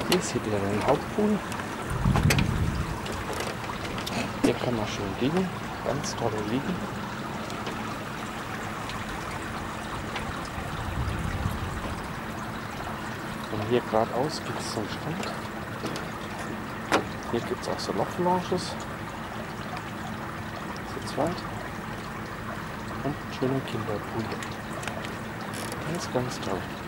Hier sieht ihr den Hauptpool. Hier kann man schön liegen, ganz tolle Liegen. Von hier geradeaus geht es zum Strand. Hier gibt es auch so Loft-Lounges. Zu zweit. Und einen schönen Kinderpool. Ganz, ganz toll.